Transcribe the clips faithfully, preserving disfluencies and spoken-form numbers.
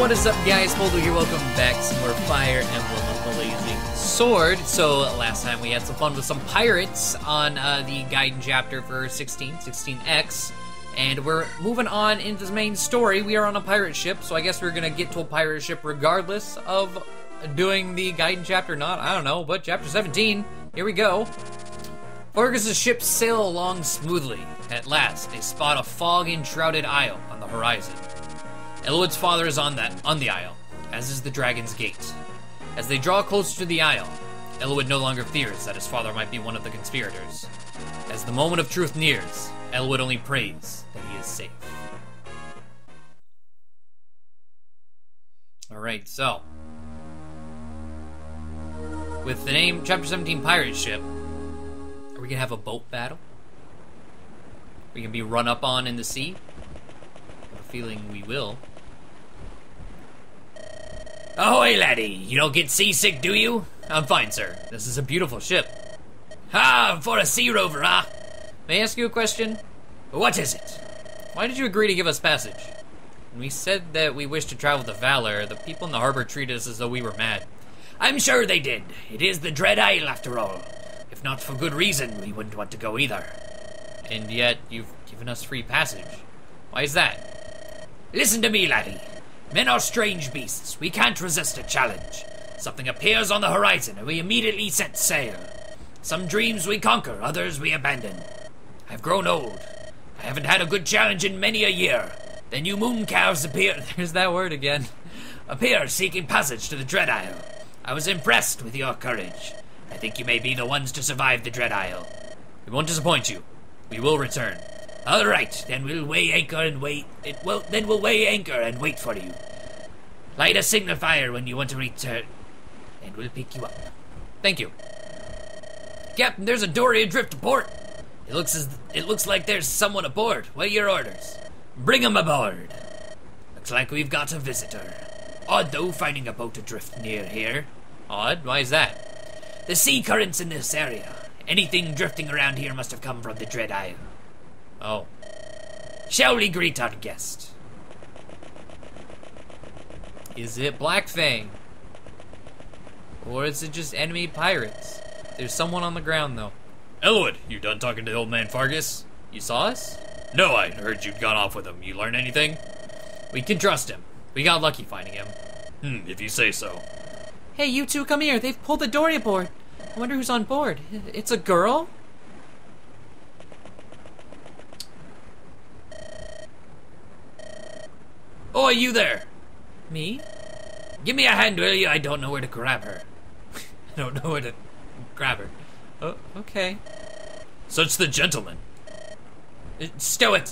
What is up, guys? poledoo here. Welcome back to some more Fire Emblem of the Blazing Sword. So, last time we had some fun with some pirates on uh, the Gaiden chapter for sixteen, sixteen X. And we're moving on into the main story. We are on a pirate ship, so I guess we're gonna get to a pirate ship regardless of doing the Gaiden chapter or not. I don't know, but chapter seventeen, here we go. Fergus's ships sail along smoothly. At last, they spot a fog-enshrouded isle on the horizon. Eliwood's father is on that on the isle, as is the Dragon's Gate. As they draw closer to the isle, Eliwood no longer fears that his father might be one of the conspirators. As the moment of truth nears, Eliwood only prays that he is safe. Alright, so. With the name Chapter seventeen Pirate Ship, are we gonna have a boat battle? Are we gonna be run up on in the sea? I have a feeling we will. Ahoy, laddie! You don't get seasick, do you? I'm fine, sir. This is a beautiful ship. Ah, for a sea rover, ah! May I ask you a question? What is it? Why did you agree to give us passage? When we said that we wished to travel to Valor, the people in the harbor treated us as though we were mad. I'm sure they did. It is the Dread Isle, after all. If not for good reason, we wouldn't want to go either. And yet, you've given us free passage. Why is that? Listen to me, laddie. Men are strange beasts. We can't resist a challenge. Something appears on the horizon, and we immediately set sail. Some dreams we conquer, others we abandon. I've grown old. I haven't had a good challenge in many a year. Then you moon calves appear... There's that word again. Appear seeking passage to the Dread Isle. I was impressed with your courage. I think you may be the ones to survive the Dread Isle. We won't disappoint you. We will return. All right, then we'll weigh anchor and wait. It will. Then we'll weigh anchor and wait for you. Light a signal fire when you want to return, and we'll pick you up. Thank you, Captain. There's a dory adrift to port. It looks as it looks like there's someone aboard. What are your orders? Bring him aboard. Looks like we've got a visitor. Odd though, finding a boat adrift near here. Odd? Why is that? The sea currents in this area. Anything drifting around here must have come from the Dread Isle. Oh. Shall we greet our guest? Is it Black Fang? Or is it just enemy pirates? There's someone on the ground, though. Eliwood, you done talking to the old man Fergus? You saw us? No, I heard you'd gone off with him. You learn anything? We can trust him. We got lucky finding him. Hmm, if you say so. Hey, you two, come here. They've pulled the dory aboard. I wonder who's on board. It's a girl? Oh, you there? Me? Give me a hand, will you? I don't know where to grab her. I don't know where to grab her. Oh, okay. Such the gentleman. Uh, stow it.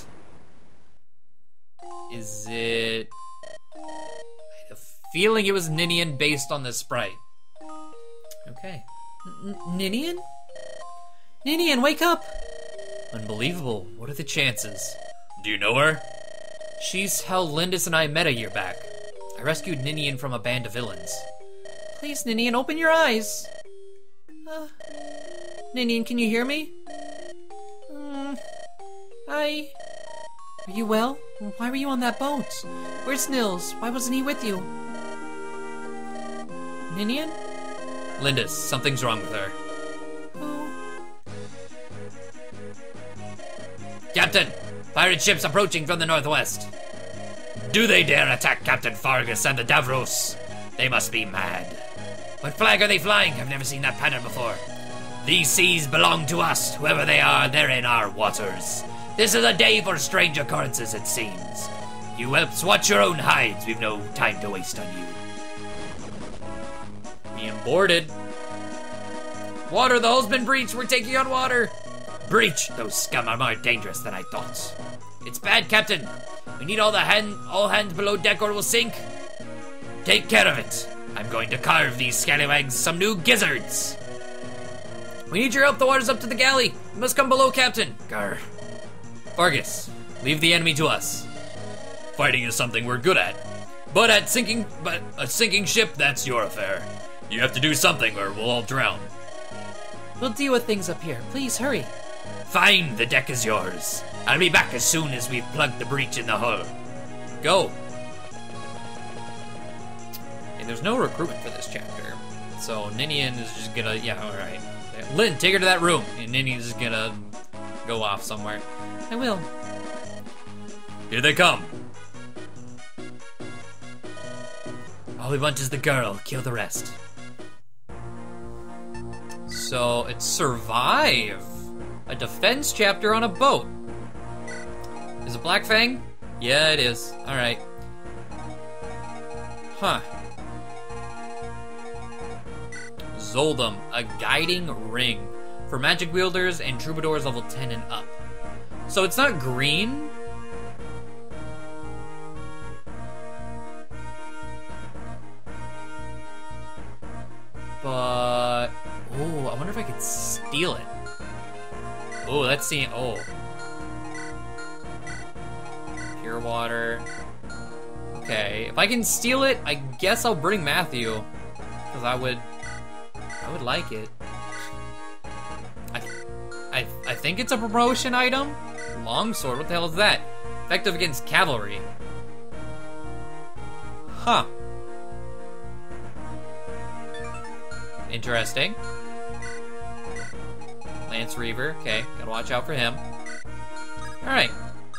Is it... I had a feeling it was Ninian based on the sprite. Okay. N Ninian? Ninian, wake up! Unbelievable. What are the chances? Do you know her? She's how Lindis and I met a year back. I rescued Ninian from a band of villains. Please, Ninian, open your eyes. Uh, Ninian, can you hear me? Um, I... Are you well? Why were you on that boat? Where's Nils? Why wasn't he with you? Ninian? Lindis, something's wrong with her. Oh. Captain! Pirate ships approaching from the northwest. Do they dare attack Captain Fergus and the Davros? They must be mad. What flag are they flying? I've never seen that pattern before. These seas belong to us. Whoever they are, they're in our waters. This is a day for strange occurrences, it seems. You helps watch your own hides. We've no time to waste on you. Being boarded. Water, the hull's been breached. We're taking on water. Breach! Those scum are more dangerous than I thought. It's bad, Captain. We need all the hand, all hands below deck or we'll sink. Take care of it. I'm going to carve these scallywags some new gizzards. We need your help. The water's up to the galley. You must come below, Captain. Grr. Fergus, leave the enemy to us. Fighting is something we're good at. But at sinking, but a sinking ship, that's your affair. You have to do something or we'll all drown. We'll deal with things up here. Please, hurry. Fine, the deck is yours. I'll be back as soon as we've plugged the breach in the hull. Go. there's no recruitment for this chapter. So Ninian is just gonna, yeah, alright. Lynn, take her to that room. And Ninian's just gonna go off somewhere. I will. Here they come. All we want is the girl. Kill the rest. So it's survive. A defense chapter on a boat. Is it Black Fang? Yeah, it is. Alright. Huh. Zoldum, a guiding ring for magic wielders and troubadours level ten and up. So it's not green. But, oh, I wonder if I could steal it. Oh, let's see. Oh. Pure water. Okay, if I can steal it, I guess I'll bring Matthew. Because I would, I would like it. I, I, I think it's a promotion item. Longsword, what the hell is that? Effective against cavalry. Huh. Interesting. Lance Reaver, okay, gotta watch out for him. Alright.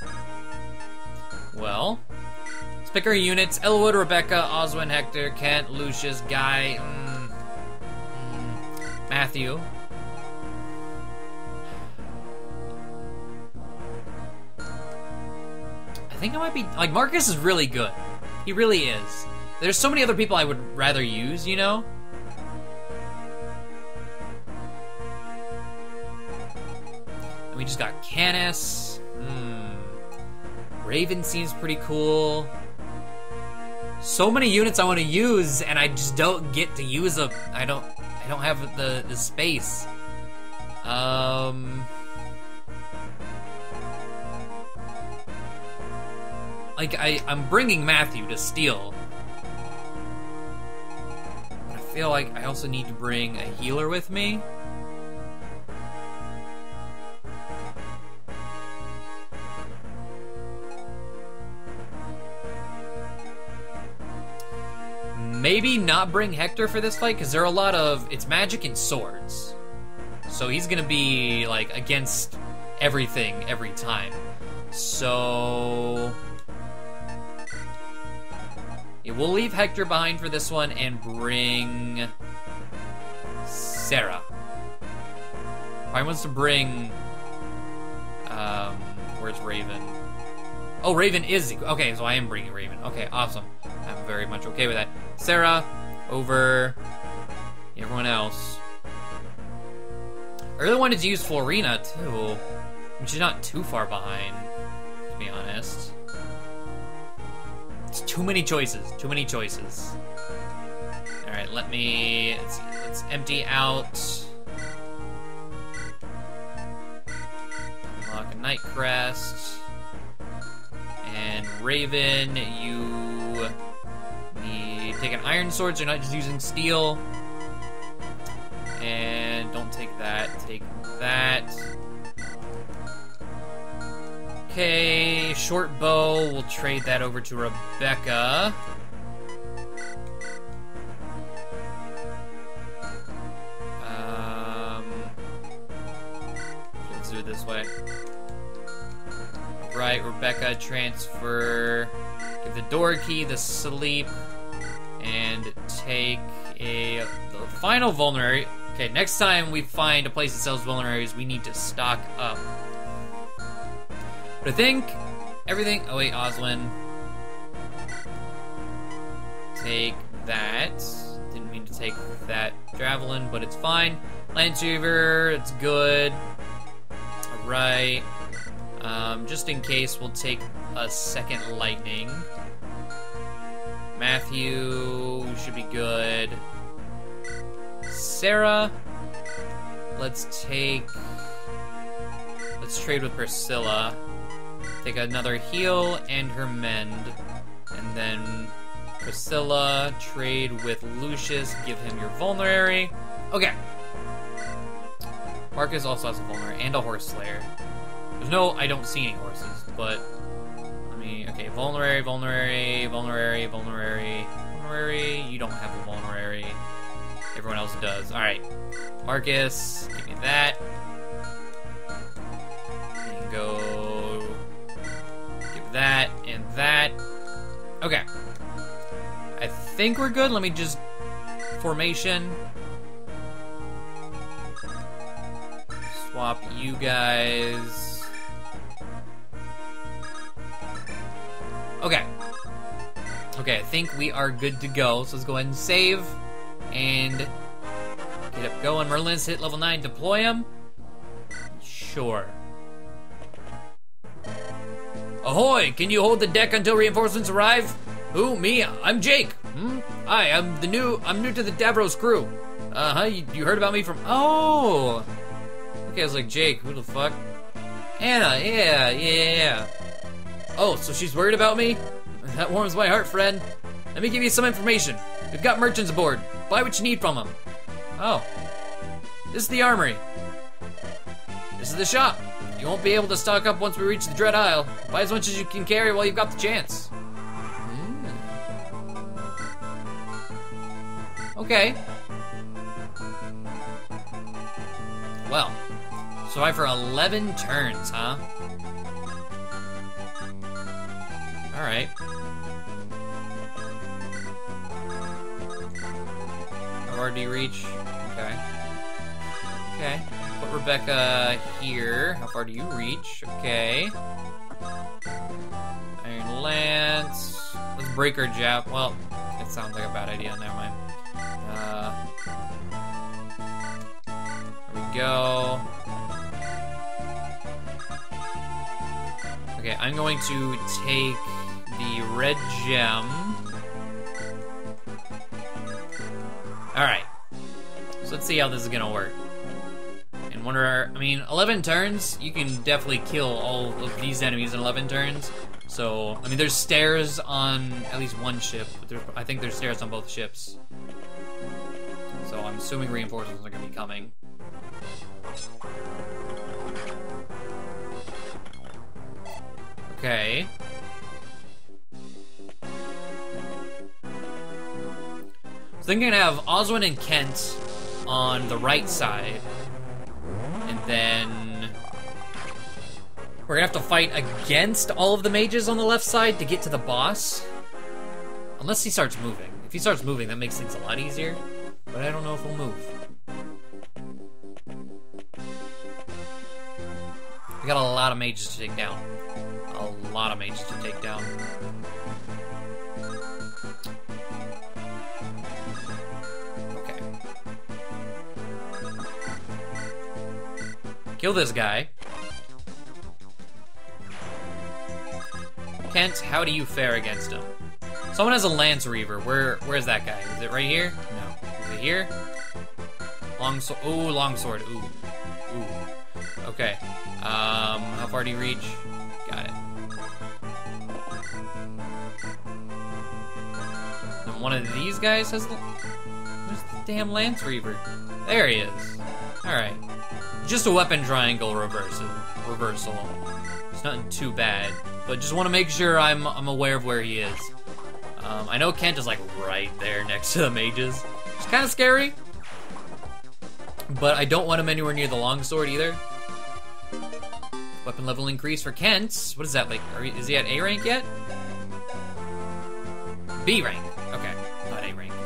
Well, let's pick our units. Eliwood, Rebecca, Oswin, Hector, Kent, Lucius, Guy, mm, mm, Matthew. I think I might be, like, Marcus is really good. He really is. There's so many other people I would rather use, you know? We just got Canis. Hmm. Raven seems pretty cool. So many units I want to use, and I just don't get to use them. I don't. I don't have the the space. Um. Like I, I'm bringing Matthew to steal. But I feel like I also need to bring a healer with me. Maybe not bring Hector for this fight, because there are a lot of, it's magic and swords. So he's gonna be, like, against everything every time. So... yeah, we'll leave Hector behind for this one and bring... Sarah. Probably wants to bring... Um, where's Raven? Oh, Raven is... okay, so I am bringing Raven. Okay, awesome. I'm very much okay with that. Sarah over everyone else. I really wanted to use Florina, too. Which is not too far behind, to be honest. It's too many choices. Too many choices. Alright, let me... Let's, see, let's empty out... Unlock a Night Crest. And Raven, you... need take an iron sword, so you're not just using steel. And don't take that, take that. Okay, short bow, we'll trade that over to Rebecca. Um, let's do it this way. Right, Rebecca, transfer, give the door key, the sleep, and take a, the final vulnerary. Okay, next time we find a place that sells vulneraries, we need to stock up. But I think everything, oh wait, Oswin. Take that. Didn't mean to take that javelin, but it's fine. Lance Reaver, it's good. Alright. Um, just in case, we'll take a second lightning. Matthew should be good. Sarah, let's take, let's trade with Priscilla. Take another heal and her mend. And then Priscilla, trade with Lucius, give him your vulnerary. Okay. Marcus also has a vulnerary and a horse slayer. There's no, I don't see any horses, but let me, okay, vulnerary, vulnerary, vulnerary, vulnerary, vulnerary? You don't have a vulnerary. Everyone else does. Alright. Marcus, give me that. And go... Give that and that. Okay. I think we're good. Let me just... Formation. Swap you guys. Okay. Okay, I think we are good to go. So let's go ahead and save. And get up going. Merlin's hit level nine. Deploy him. Sure. Ahoy! Can you hold the deck until reinforcements arrive? Who? Me? I'm Jake. Hmm? Hi, I'm the new. I'm new to the Davros crew. Uh huh. You, you heard about me from? Oh. Okay, I was like, Jake. Who the fuck? Anna. Yeah, yeah, yeah. Oh, so she's worried about me? That warms my heart, friend. Let me give you some information. We've got merchants aboard. Buy what you need from them. Oh. This is the armory. This is the shop. You won't be able to stock up once we reach the Dread Isle. Buy as much as you can carry while you've got the chance. Mm. Okay. Well, survive for eleven turns, huh? Alright. How far do you reach? Okay. Okay. Put Rebecca here. How far do you reach? Okay. Iron Lance. Let's break her jab. Well, that sounds like a bad idea. Never mind. Uh, there we go. Okay, I'm going to take the red gem. Alright. So let's see how this is gonna work. And wonder, I mean, eleven turns, you can definitely kill all of these enemies in eleven turns. So, I mean, there's stairs on at least one ship, but there, I think there's stairs on both ships. So I'm assuming reinforcements are gonna be coming. Okay. So I'm gonna have Oswin and Kent on the right side. And then we're gonna have to fight against all of the mages on the left side to get to the boss. Unless he starts moving. If he starts moving, that makes things a lot easier. But I don't know if he'll move. We got a lot of mages to take down. A lot of mages to take down. Okay. Kill this guy. Kent, how do you fare against him? Someone has a Lance Reaver. Where, where's that guy? Is it right here? No. Is it here? Long sword. Ooh, long sword. Ooh. Ooh. Okay. Um, how far do you reach? Got it. And one of these guys has the... Where's the damn Lance Reaver? There he is. Alright. Just a weapon triangle reversal. Reversal. It's nothing too bad. But just want to make sure I'm, I'm aware of where he is. Um, I know Kent is like right there next to the mages. It's kind of scary. But I don't want him anywhere near the longsword either. Weapon level increase for Kent. What is that like? Are, is he at A rank yet? B rank. Okay, not A rank.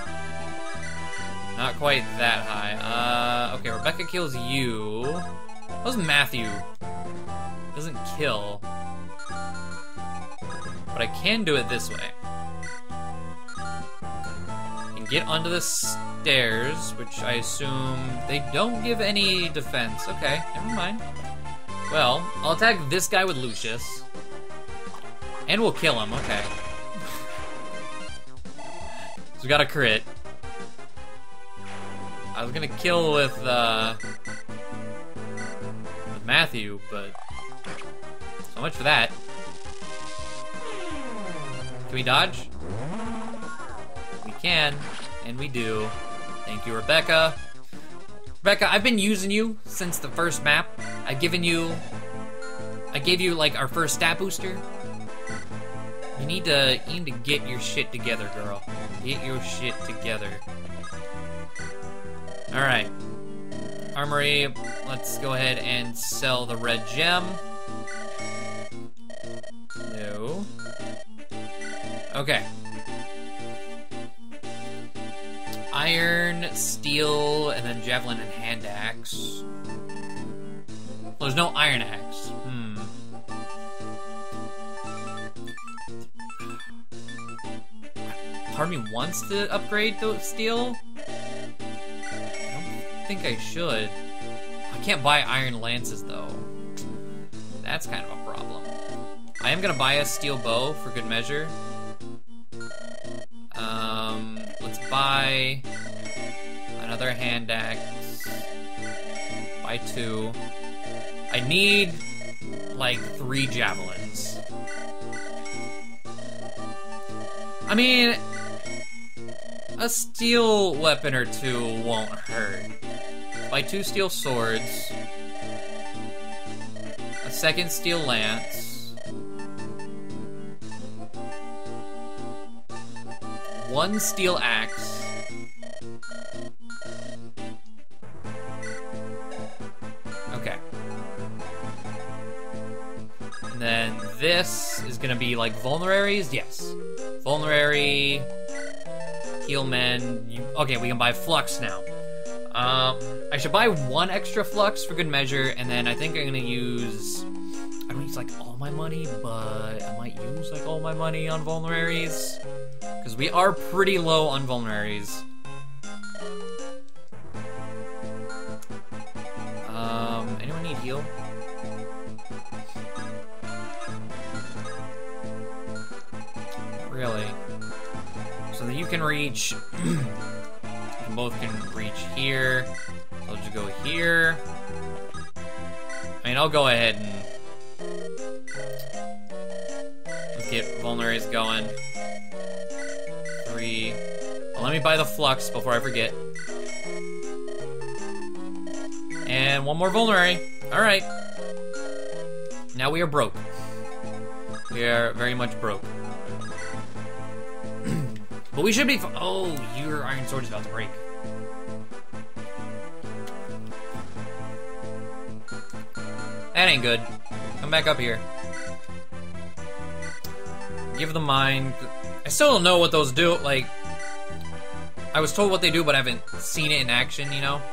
Not quite that high. Uh, okay, Rebecca kills you. How's Matthew? Doesn't kill. But I can do it this way. I can get onto the stairs, which I assume they don't give any defense. Okay, never mind. Well, I'll attack this guy with Lucius. And we'll kill him, okay. So we got a crit. I was gonna kill with, uh... with Matthew, but... so much for that. Can we dodge? We can, and we do. Thank you, Rebecca. Rebecca, I've been using you since the first map. I've given you... I gave you, like, our first stat booster. You need to, you need to get your shit together, girl. Get your shit together. Alright. Armory, let's go ahead and sell the red gem. No. Okay. Iron, steel, and then javelin and hand axe. Well, there's no iron axe. Hmm. Part of me wants to upgrade the steel. I don't think I should. I can't buy iron lances though. That's kind of a problem. I am gonna buy a steel bow for good measure. Um, let's buy another hand axe. Buy two. I need like three javelins. I mean, a steel weapon or two won't hurt. Buy two steel swords. A second steel lance. One steel axe. Okay. And then this is gonna be like vulneraries? Yes. Vulnerary, heal men. You, okay, we can buy flux now. Um, I should buy one extra flux for good measure, and then I think I'm gonna use. I don't use like all my money, but I might use like all my money on vulneraries because we are pretty low on vulneraries. Um, anyone need heal? Really? So that you can reach, you both can reach here. I'll just go here. I mean, I'll go ahead and let's get vulneraries going. Three. Well, let me buy the flux before I forget. And one more vulnerary. All right. Now we are broke. We are very much broke. But we should be. Oh, your iron sword is about to break. That ain't good. Come back up here. Give the mine. I still don't know what those do. Like, I was told what they do, but I haven't seen it in action, you know?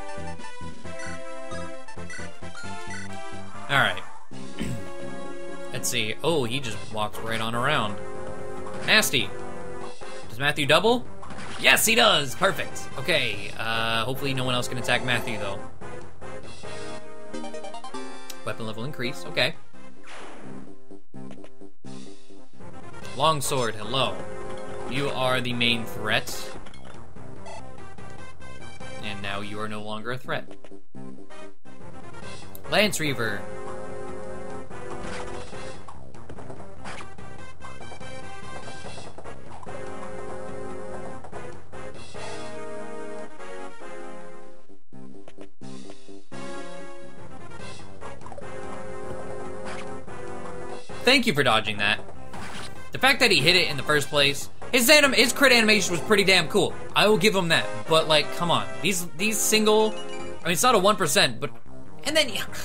Alright. Let's see. Oh, he just walks right on around. Nasty. Does Matthew double? Yes, he does! Perfect. Okay, uh, hopefully no one else can attack Matthew, though. Weapon level increase, okay. Longsword, hello. You are the main threat. And now you are no longer a threat. Lance Reaver. Thank you for dodging that. The fact that he hit it in the first place, his anim his crit animation was pretty damn cool. I will give him that. But like, come on, these these single, I mean, it's not a one percent, but and then yeah.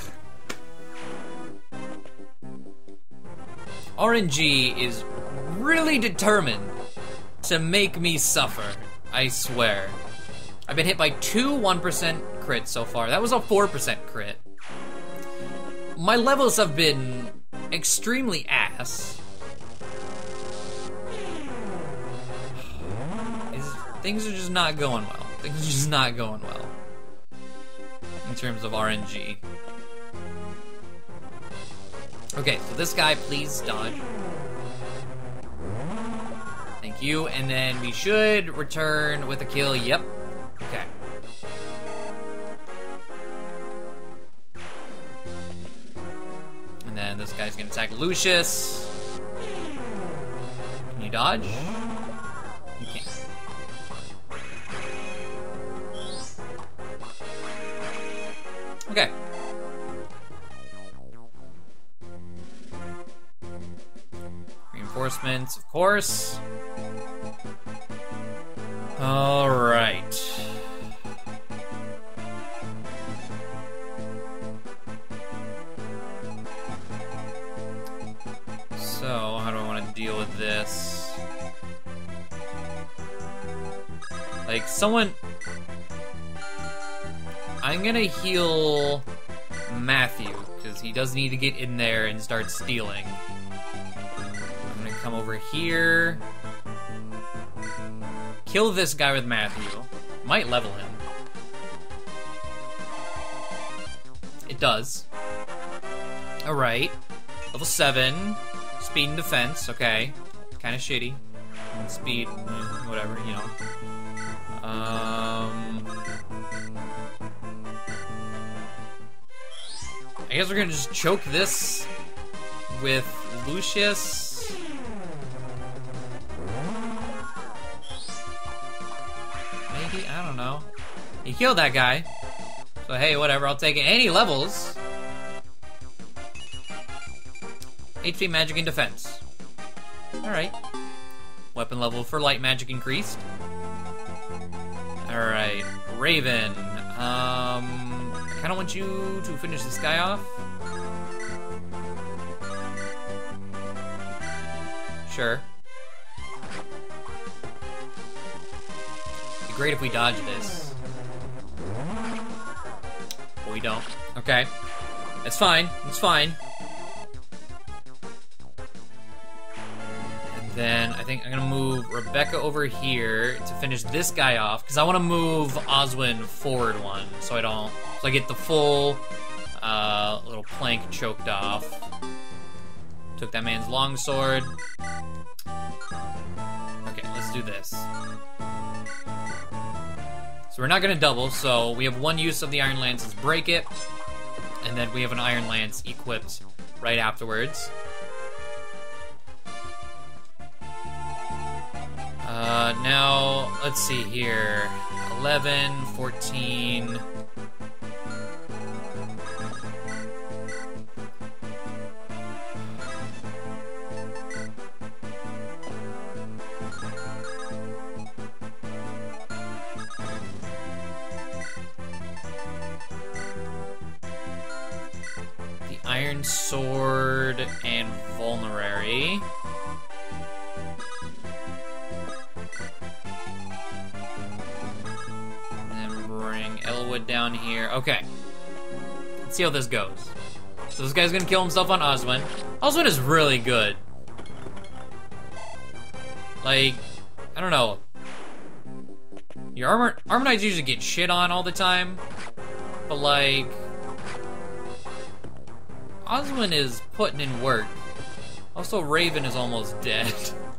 R N G is really determined to make me suffer. I swear. I've been hit by two one percent crits so far. That was a four percent crit. My levels have been extremely ass. Is, things are just not going well. Things are just not going well. In terms of R N G. Okay, so this guy, please dodge. Thank you, and then we should return with a kill, yep. Okay. And then this guy's gonna attack Lucius. Can you dodge? You can't. Okay. Reinforcements, of course. Alright. So, how do I want to deal with this? Like, someone... I'm gonna heal Matthew, because he does need to get in there and start stealing. I'm gonna come over here. Kill this guy with Matthew. Might level him. It does. Alright. Level seven. Speed and defense, okay. Kinda shitty. Speed, whatever, you know. Um... I guess we're gonna just choke this with Lucius. Maybe? I don't know. He killed that guy. So hey, whatever, I'll take it. Any levels. H P, magic, and defense. Alright. Weapon level for light magic increased. Alright. Raven. Um... I kinda want you to finish this guy off. Sure. It'd be great if we dodge this. But we don't. Okay. It's fine. It's fine. And then I think I'm gonna move Rebecca over here to finish this guy off, because I want to move Oswin forward one, so I don't... So I get the full uh, little plank choked off. Took that man's longsword. Okay, let's do this. So we're not gonna double, so we have one use of the Iron Lance's break it, and then we have an Iron Lance equipped right afterwards. Uh, now, let's see here. eleven, fourteen... Iron Sword and Vulnerary. And then bring Eliwood down here. Okay. Let's see how this goes. So this guy's gonna kill himself on Oswin. Oswin is really good. Like, I don't know. Your armor armor knights usually get shit on all the time. But like, Oswin is putting in work. Also, Raven is almost dead.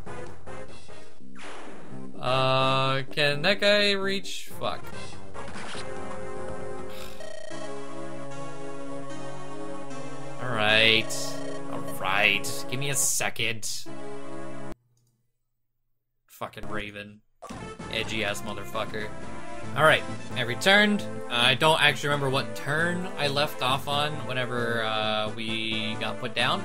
uh, can that guy reach? Fuck. Alright. Alright. Give me a second. Fucking Raven. Edgy ass motherfucker. Alright, I returned. Uh, I don't actually remember what turn I left off on whenever uh, we got put down.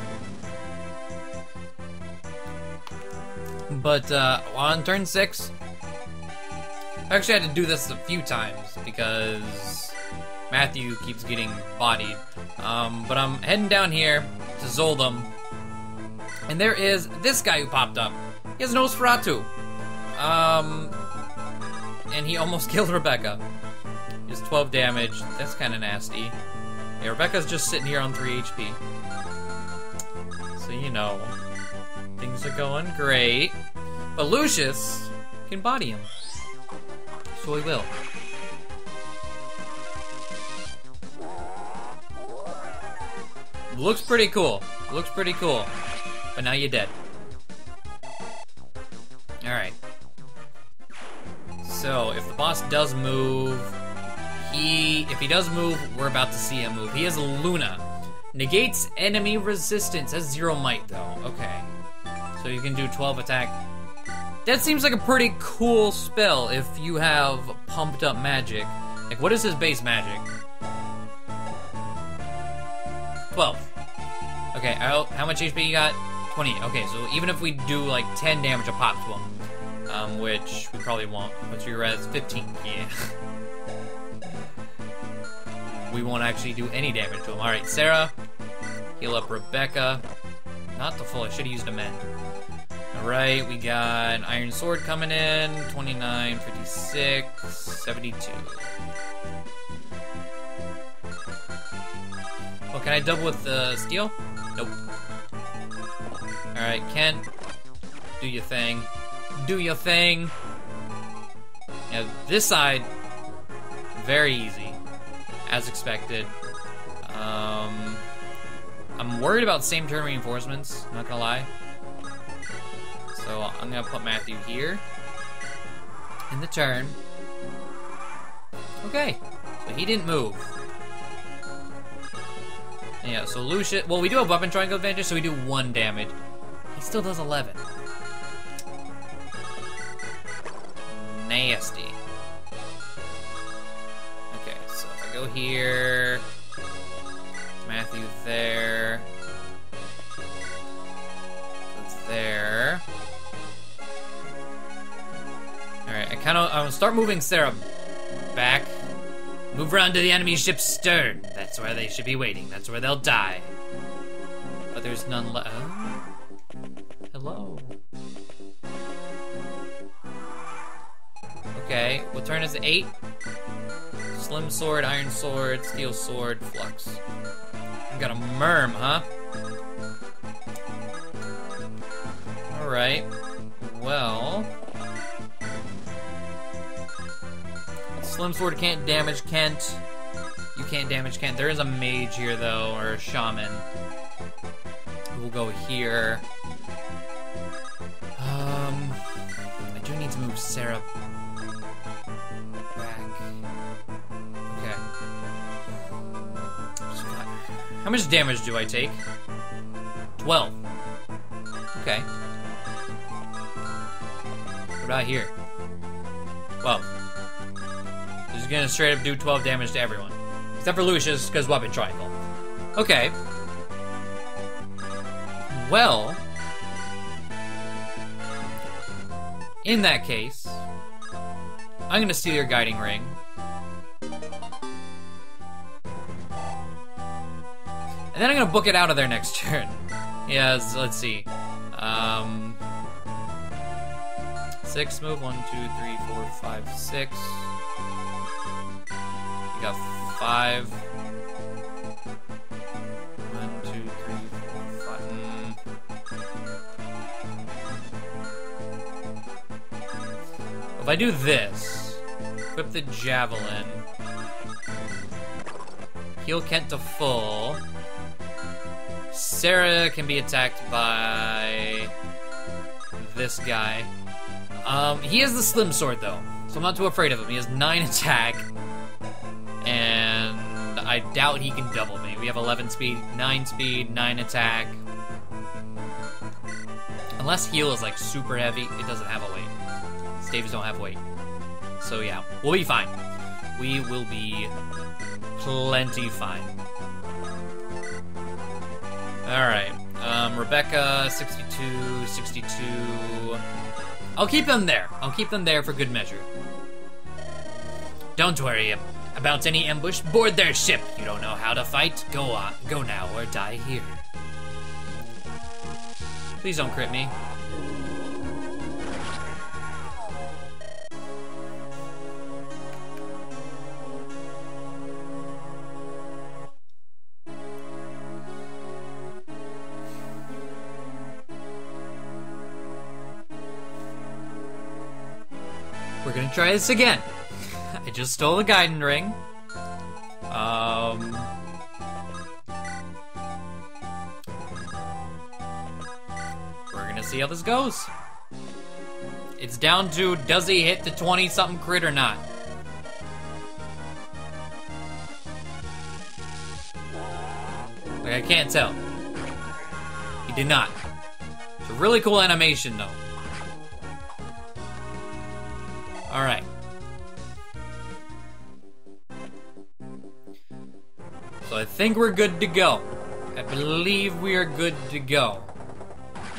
But uh, on turn six, I actually had to do this a few times because Matthew keeps getting bodied. Um, but I'm heading down here to Zoldum, and there is this guy who popped up. He has Nosferatu. Um... And he almost killed Rebecca. He has twelve damage. That's kind of nasty. Yeah, Rebecca's just sitting here on three H P. So, you know, things are going great. But Lucius can body him. So he will. Looks pretty cool. Looks pretty cool. But now you're dead. Alright. So, if the boss does move, he, if he does move, we're about to see him move. He has Luna. Negates enemy resistance, has zero might though. Okay. So you can do twelve attack. That seems like a pretty cool spell if you have pumped up magic. Like, what is his base magic? twelve. Okay, how, how much H P you got? twenty. Okay, so even if we do like ten damage a pop to him, um, which we probably won't. What's your res? fifteen. Yeah. We won't actually do any damage to him. All right, Sarah, heal up Rebecca. Not the full. I should have used a mend. All right, we got an Iron Sword coming in. twenty-nine, fifty-six, seventy-two. Oh, can I double with the uh, steel? Nope. Alright, Kent, do your thing. Do your thing. Now, this side, very easy, as expected. Um, I'm worried about same turn reinforcements, not gonna lie. So I'm gonna put Matthew here in the turn. Okay, so he didn't move. Yeah, so Lucius, well, we do have weapon triangle advantage, so we do one damage. He still does eleven. Nasty. Okay, so if I go here, Matthew there, goes there. Alright, I kind of, I'm gonna start moving Sarah back. Move around to the enemy ship's stern. That's where they should be waiting. That's where they'll die. But there's none left. Oh. Hello. Okay, what turn is it? Eight? Slim sword, iron sword, steel sword, flux. I've got a merm, huh? Alright. Well... Slim sword can't damage Kent. You can't damage Kent. There is a mage here, though, or a shaman. We'll go here. Um, I do need to move Sarah back. Okay. How much damage do I take? twelve. Okay. What about here? twelve. He's gonna straight up do twelve damage to everyone. Except for Lucius, because weapon triangle. Okay. Well... in that case... I'm gonna steal your guiding ring. And then I'm gonna book it out of there next turn. Yes, let's see. Um... Six move, one, two, three, four, five, six... Got five. One, two, three, four, five. Mm. If I do this, equip the javelin, heal Kent to full. Sarah can be attacked by this guy. Um, he has the slim sword though, so I'm not too afraid of him. He has nine attack. And I doubt he can double me. We have eleven speed, nine speed, nine attack. Unless heal is like super heavy, it doesn't have a weight. Staves don't have weight. So yeah, we'll be fine. We will be plenty fine. Alright, um, Rebecca, sixty-two, sixty-two. I'll keep them there. I'll keep them there for good measure. Don't worry about any ambush. Board their ship. You don't know how to fight? Go on. Go now or die here. Please don't crit me. We're gonna try this again. I just stole a guiding ring. Um... We're gonna see how this goes. It's down to, does he hit the twenty-something crit or not? Like, I can't tell. He did not. It's a really cool animation, though. Alright. So I think we're good to go. I believe we are good to go.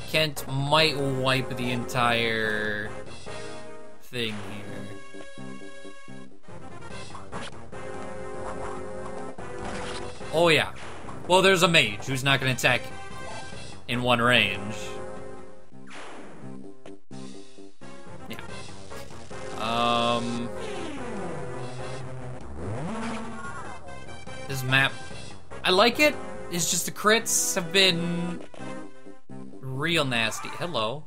Kent might wipe the entire thing here. Oh yeah. Well, there's a mage who's not gonna attack in one range. Yeah. Um... This map, I like it. It's just the crits have been real nasty. Hello.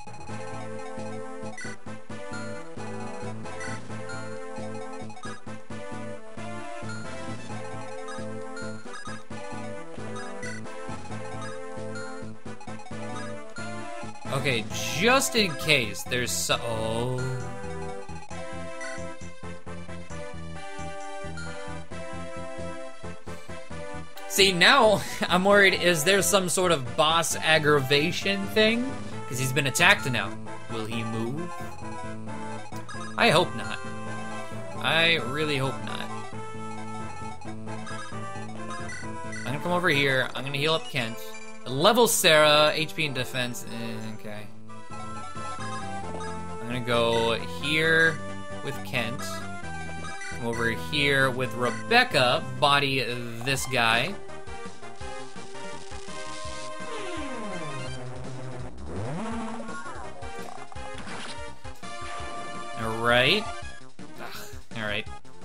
Okay, just in case there's so- oh. See, now I'm worried, is there some sort of boss aggravation thing? Because he's been attacked now. Will he move? I hope not. I really hope not. I'm gonna come over here. I'm gonna heal up Kent. Level Sarah, H P and defense. Eh, okay. I'm gonna go here with Kent. Come over here with Rebecca. Body this guy. Alright. Alright.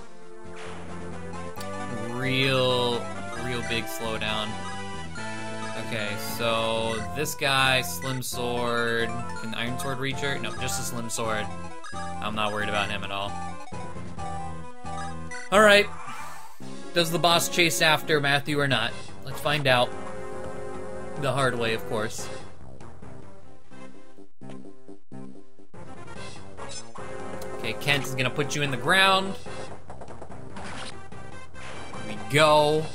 Real, real big slowdown. Okay, so this guy, Slim Sword. Can Iron Sword reach her? No, just a Slim Sword. I'm not worried about him at all. Alright. Does the boss chase after Matthew or not? Let's find out. The hard way, of course. Okay, Kent is gonna put you in the ground. Here we go.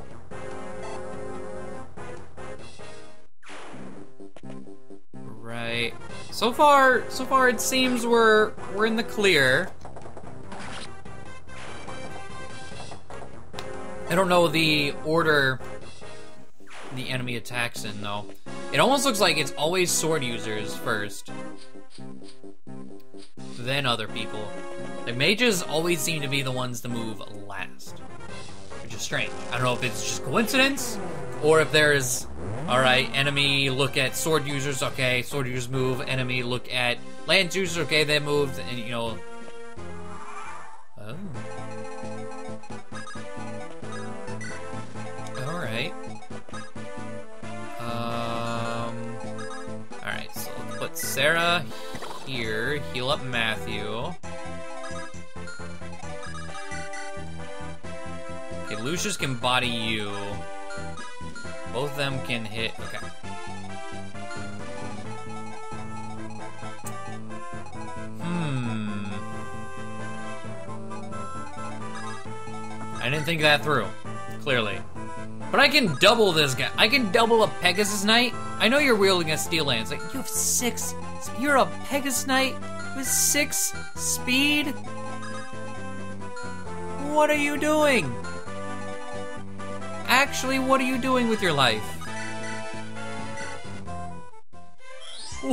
Right. So far, so far it seems we're we're in the clear. I don't know the order the enemy attacks in though. It almost looks like it's always sword users first, then other people. The mages always seem to be the ones to move last, which is strange. I don't know if it's just coincidence, or if there's, alright, enemy look at sword users, okay, sword users move, enemy look at lance users, okay, they moved, and you know. Oh. Alright. Um. Alright, so let's put Sarah here, heal up Matthew. Okay, Lucius can body you. Both of them can hit, okay. Hmm. I didn't think that through, clearly. But I can double this guy. I can double a Pegasus Knight. I know you're wielding a steel lance. Like, you have six. You're a Pegasus Knight with six speed? What are you doing? Actually, what are you doing with your life? Ooh.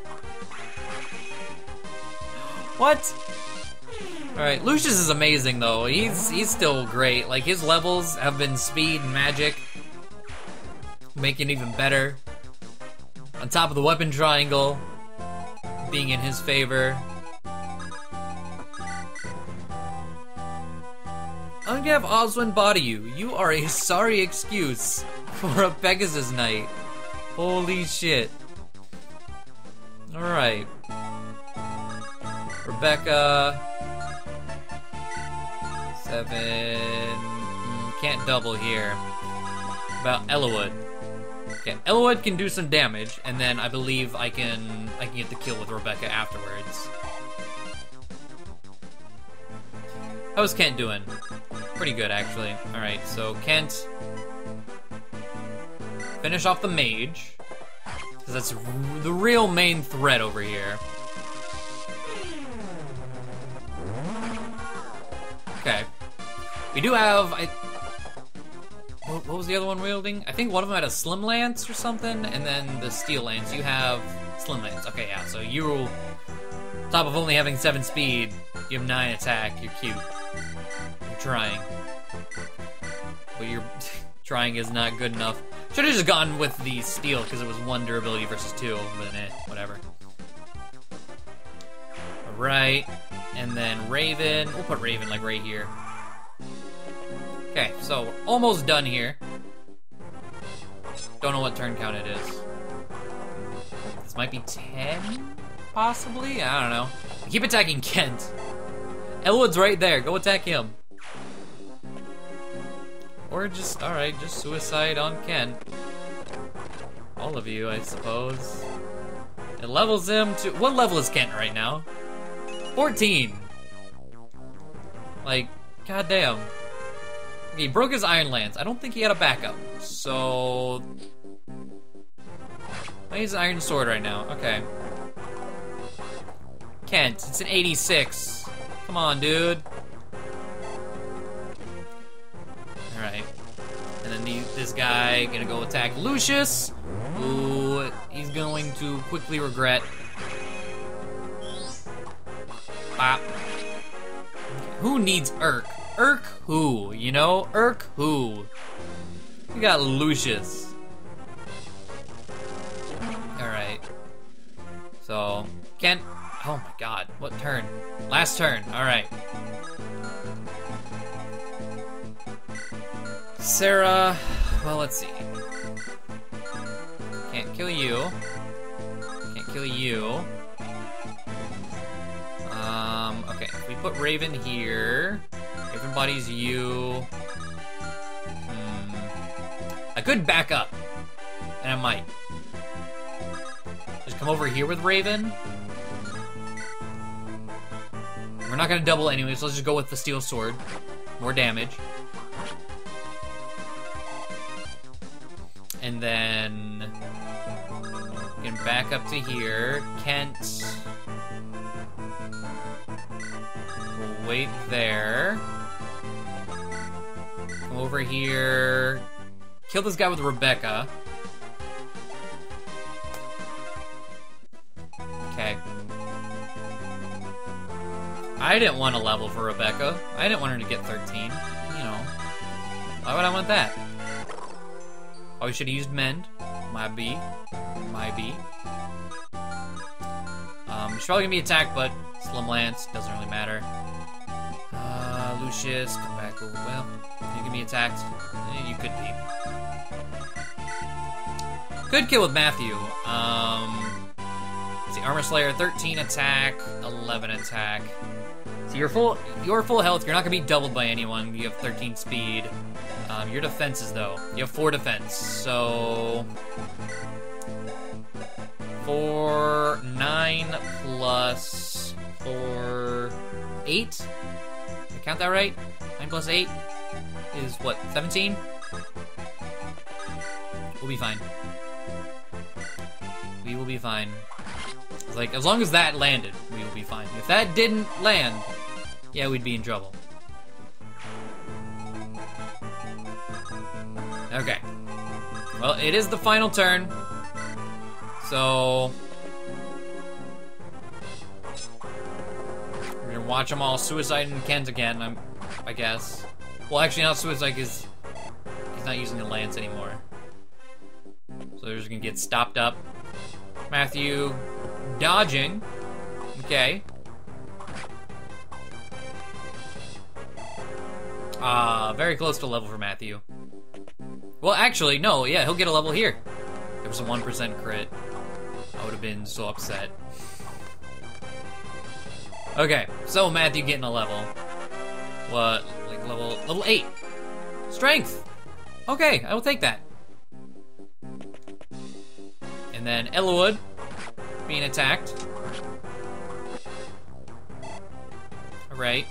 What? Alright, Lucius is amazing though. He's he's still great. Like, his levels have been speed and magic, making it even better. On top of the weapon triangle being in his favor. I'm gonna have Oswin body you. You are a sorry excuse for a Pegasus Knight. Holy shit. Alright. Rebecca. Seven. Mm, can't double here. About Eliwood. Okay, Eliwood can do some damage, and then I believe I can I can get the kill with Rebecca afterwards. How's Kent doing? Pretty good, actually. Alright, so Kent. Finish off the mage, because that's r the real main threat over here. Okay. We do have... I What, what was the other one wielding? I think one of them had a slim lance or something, and then the steel lance. You have slim lance. Okay, yeah. So you, on top of only having seven speed, you have nine attack. You're cute. You're trying, but you're trying is not good enough. Should have just gone with the steel because it was one durability versus two, but eh, whatever. All right, and then Raven. We'll put Raven like right here. Okay, so we're almost done here. Don't know what turn count it is. This might be ten, possibly? I don't know. I keep attacking Kent. Eliwood's right there, go attack him. Or just, alright, just suicide on Kent. All of you, I suppose. It levels him to, what level is Kent right now? fourteen. Like, goddamn. Okay, he broke his Iron Lance. I don't think he had a backup. So... I use Iron Sword right now. Okay. Kent, it's an eighty-six. Come on, dude. Alright. And then the, this guy gonna go attack Lucius, who he's going to quickly regret. Bop. Who needs Urk? Urk who? You know? Urk who? We got Lucius. Alright. So, Kent. Oh my god. What turn? Last turn. Alright. Sarah. Well, let's see. Can't kill you. Can't kill you. Um, okay. If we put Raven here. Raven bodies you. Hmm. I could back up. And I might. Just come over here with Raven. We're not gonna double anyway, so let's just go with the steel sword. More damage. And then we can back up to here. Kent will wait there. Come over here. Kill this guy with Rebecca. Okay. I didn't want a level for Rebecca. I didn't want her to get thirteen. You know. Why would I want that? Oh, we should have used Mend. My B. My B. Um, she's probably gonna be attacked, but Slim Lance, doesn't really matter. Uh, Lucius, come back over. Well, you can be attacked. Eh, you could be. Good kill with Matthew. Um, let's see, Armor Slayer, thirteen attack, eleven attack. So you're full, you're full health. You're not gonna be doubled by anyone. You have thirteen speed. Um, your defenses, though. You have four defense, so... Four, nine plus four, eight? Did I count that right? Nine plus eight is what, seventeen? We'll be fine. We will be fine. Like, as long as that landed, we will be fine. If that didn't land, yeah, we'd be in trouble. Okay. Well, it is the final turn. So... we're gonna watch them all suicide and Kent again, I'm, I guess. Well, actually not suicide because he's not using the lance anymore. So they're just gonna get stopped up. Matthew dodging. Okay. Ah, uh, very close to level for Matthew. Well, actually, no, yeah, he'll get a level here. There was a one percent crit. I would have been so upset. Okay, so Matthew getting a level. What? Like level level eight. Strength! Okay, I will take that. And then Eliwood being attacked. Alright.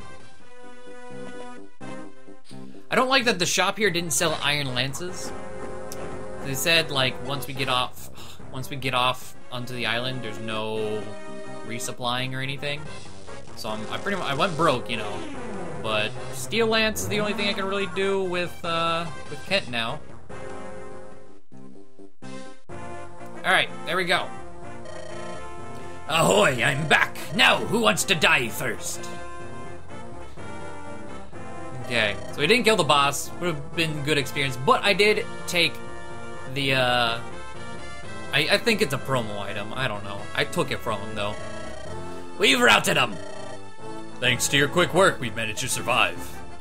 I don't like that the shop here didn't sell iron lances. They said, like, once we get off, once we get off onto the island, there's no resupplying or anything. So I'm, I pretty much, I went broke, you know. but Steel Lance is the only thing I can really do with, uh, with Kent now. Alright, there we go. Ahoy, I'm back! Now, who wants to die first? Okay, so we didn't kill the boss. Would have been good experience, but I did take the, uh... I, I think it's a promo item. I don't know. I took it from him, though. We've routed him! Thanks to your quick work, we've managed to survive.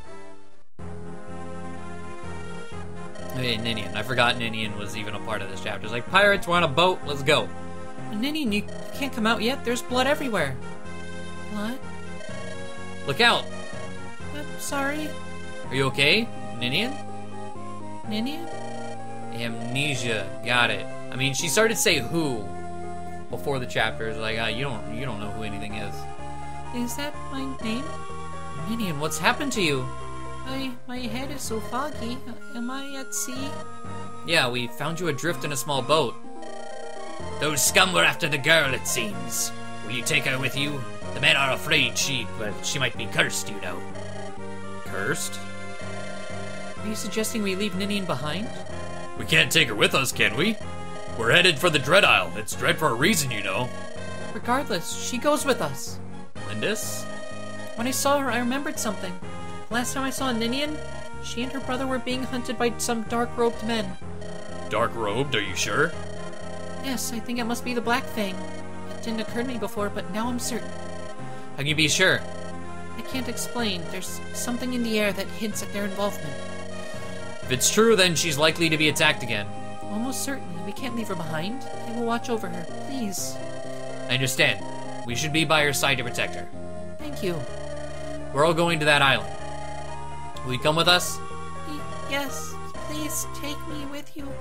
Hey, Ninian. I forgot Ninian was even a part of this chapter. It's like, pirates, we're on a boat, let's go. Ninian, you can't come out yet. There's blood everywhere. What? Look out. I'm sorry. Are you okay, Ninian? Ninian? Amnesia. Got it. I mean, she started to say who before the chapters. Like, uh, you don't, you don't know who anything is. Is that my name? Ninian, what's happened to you? My, my head is so foggy. Am I at sea? Yeah, we found you adrift in a small boat. Those scum were after the girl, it seems. Will you take her with you? The men are afraid she, well, she might be cursed, you know. Cursed? Are you suggesting we leave Ninian behind? We can't take her with us, can we? We're headed for the Dread Isle. It's Dread for a reason, you know. Regardless, she goes with us. Lindis? When I saw her, I remembered something. Last time I saw Ninian, she and her brother were being hunted by some dark-robed men. Dark-robed, are you sure? Yes, I think it must be the Black Fang. It didn't occur to me before, but now I'm certain. How can you be sure? I can't explain. There's something in the air that hints at their involvement. If it's true, then she's likely to be attacked again. Almost certainly. We can't leave her behind. I will watch over her, please. I understand. We should be by her side to protect her. Thank you. We're all going to that island. Will you come with us? Y- yes. Please take me with you.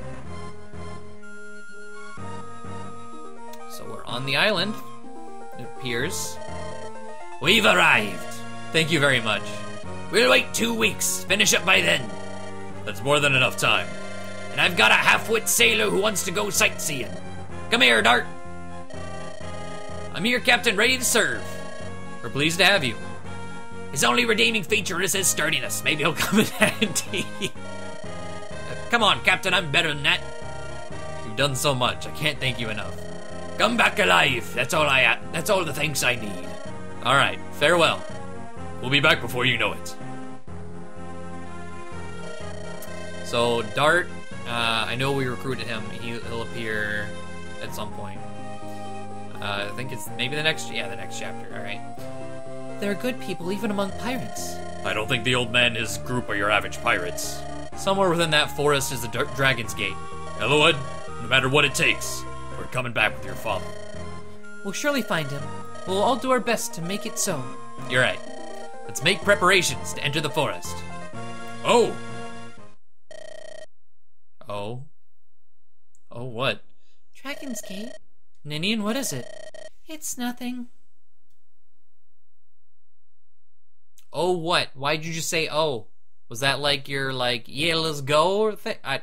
So we're on the island, it appears. We've arrived. Thank you very much. We'll wait two weeks. Finish up by then. That's more than enough time. And I've got a half-wit sailor who wants to go sightseeing. Come here, Dart. I'm here, Captain, ready to serve. We're pleased to have you. His only redeeming feature is his sturdiness. Maybe he'll come in handy. uh, come on, Captain, I'm better than that. You've done so much. I can't thank you enough. Come back alive. That's all I. That's all the thanks I need. All right. Farewell. We'll be back before you know it. So Dart, uh, I know we recruited him. He, he'll appear at some point. Uh, I think it's maybe the next. Yeah, the next chapter. All right. They're good people, even among pirates. I don't think the old man and his group are your average pirates. Somewhere within that forest is the Dra- Dragon's Gate. Eliwood, no matter what it takes. We're coming back with your father. We'll surely find him. We'll all do our best to make it so. You're right. Let's make preparations to enter the forest. Oh! Oh? Oh, what? Dragon's Gate? Ninian, what is it? It's nothing. Oh, what? Why'd you just say oh? Was that like your, like, yeah, let's go or thing? I...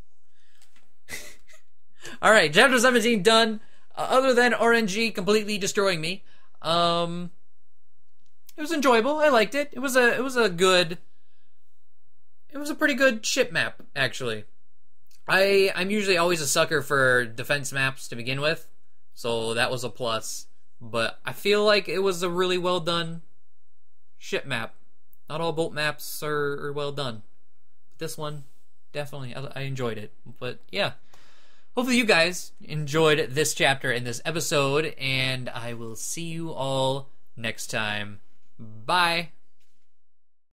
Alright, chapter seventeen done. Uh, other than R N G completely destroying me. Um, it was enjoyable. I liked it. It was a, it was a good, it was a pretty good ship map, actually. I, I'm usually always a sucker for defense maps to begin with, so that was a plus. But I feel like it was a really well done ship map. Not all boat maps are, are well done. But this one, definitely, I, I enjoyed it. But yeah. Hopefully you guys enjoyed this chapter in this episode, and I will see you all next time. Bye!